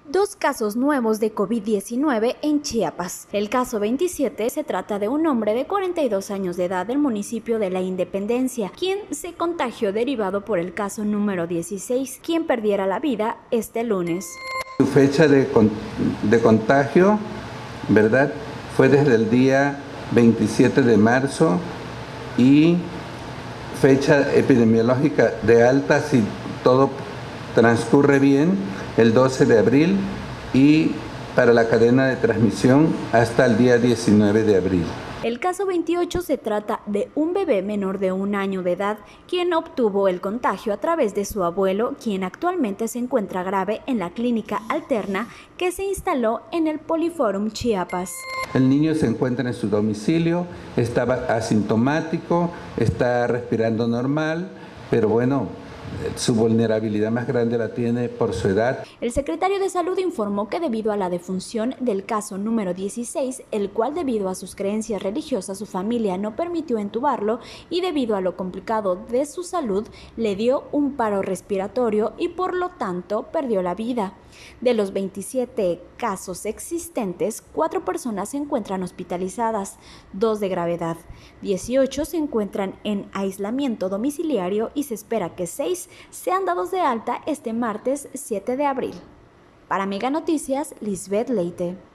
Dos casos nuevos de COVID-19 en Chiapas. El caso 27 se trata de un hombre de 42 años de edad del municipio de La Independencia, quien se contagió derivado por el caso número 16, quien perdiera la vida este lunes. Su fecha de contagio, ¿verdad?, fue desde el día 27 de marzo y fecha epidemiológica de alta, si todo transcurre bien, el 12 de abril y para la cadena de transmisión hasta el día 19 de abril. El caso 28 se trata de un bebé menor de 1 año de edad, quien obtuvo el contagio a través de su abuelo, quien actualmente se encuentra grave en la clínica alterna que se instaló en el Poliforum Chiapas. El niño se encuentra en su domicilio, estaba asintomático, está respirando normal, pero bueno, su vulnerabilidad más grande la tiene por su edad. El secretario de Salud informó que debido a la defunción del caso número 16, el cual debido a sus creencias religiosas su familia no permitió entubarlo y debido a lo complicado de su salud le dio un paro respiratorio y por lo tanto perdió la vida. De los 27 casos existentes, 4 personas se encuentran hospitalizadas, 2 de gravedad, 18 se encuentran en aislamiento domiciliario y se espera que 6 sean dados de alta este martes 7 de abril. Para Mega Noticias, Lisbeth Leite.